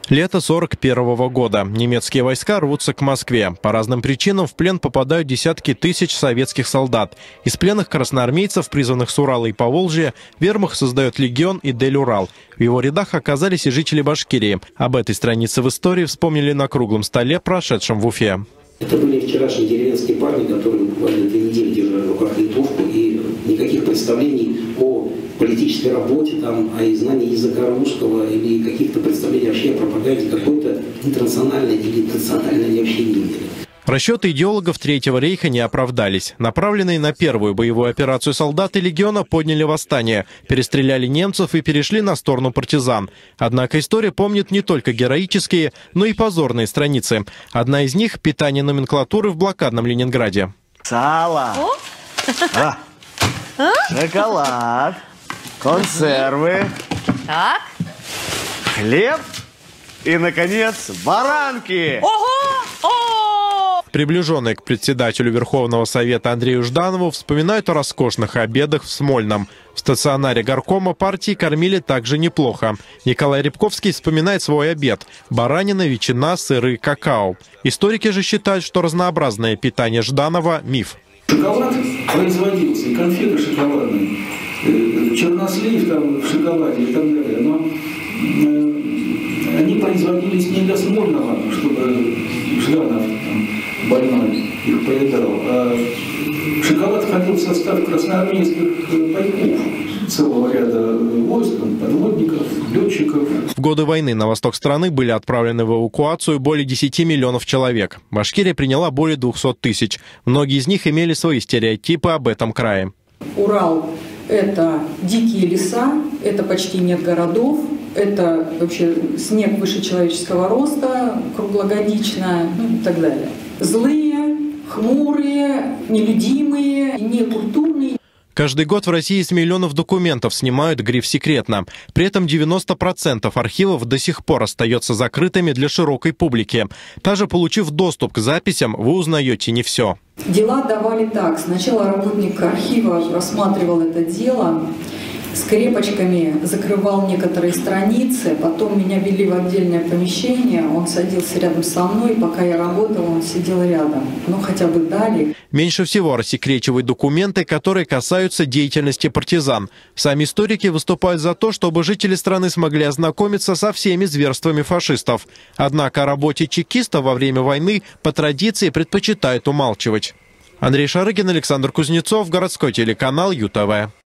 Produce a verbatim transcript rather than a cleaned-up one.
Лето сорок первого года. Немецкие войска рвутся к Москве. По разным причинам в плен попадают десятки тысяч советских солдат. Из пленных красноармейцев, призванных с Урала и Поволжья, вермахт создает легион Идель-Урал. В его рядах оказались и жители Башкирии. Об этой странице в истории вспомнили на круглом столе, прошедшем в Уфе. Это были вчерашние деревенские парни, которые буквально две недели держали в руках винтовку, и никаких представлений о политической работе, там, о знании языка русского или каких-то представлений вообще о пропаганде какой-то интернациональной или национальной они вообще не имели. Расчеты идеологов Третьего рейха не оправдались. Направленные на первую боевую операцию солдаты легиона подняли восстание, перестреляли немцев и перешли на сторону партизан. Однако история помнит не только героические, но и позорные страницы. Одна из них – питание номенклатуры в блокадном Ленинграде. Сало, а, шоколад, консервы, Так. хлеб и, наконец, баранки. Ого! О! Приближенные к председателю Верховного Совета Андрею Жданову вспоминают о роскошных обедах в Смольном. В стационаре горкома партии кормили также неплохо. Николай Рябковский вспоминает свой обед – баранина, ветчина, сыры, какао. Историки же считают, что разнообразное питание Жданова – миф. Шоколад производился, и конфеты шоколадные, чернослив там в шоколаде и так далее, но они производились не для Смольного, чтобы Жданов там, больной их поедал, а шоколад входил в состав красноармейских полков целого ряда войск, подводников, летчиков. В годы войны на восток страны были отправлены в эвакуацию более десяти миллионов человек. Башкирия приняла более двухсот тысяч. Многие из них имели свои стереотипы об этом крае. Урал – это дикие леса, это почти нет городов, это вообще снег выше человеческого роста, круглогодично, ну и так далее. Злые, хмурые, нелюдимые, некультурные. Каждый год в России с миллионов документов снимают гриф «Секретно». При этом девяносто процентов архивов до сих пор остается закрытыми для широкой публики. Даже получив доступ к записям, вы узнаете не все. Дела давали так. Сначала работник архива рассматривал это дело, скрепочками закрывал некоторые страницы, потом меня вели в отдельное помещение, он садился рядом со мной, и пока я работала, он сидел рядом. Ну, хотя бы дали. Меньше всего рассекречивают документы, которые касаются деятельности партизан. Сами историки выступают за то, чтобы жители страны смогли ознакомиться со всеми зверствами фашистов. Однако о работе чекистов во время войны по традиции предпочитают умалчивать. Андрей Шарыгин, Александр Кузнецов, городской телеканал ЮТВ.